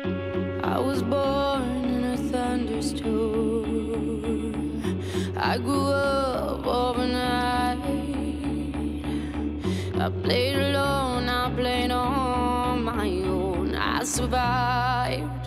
I was born in a thunderstorm. I grew up overnight. I played alone, I played on my own. I survived.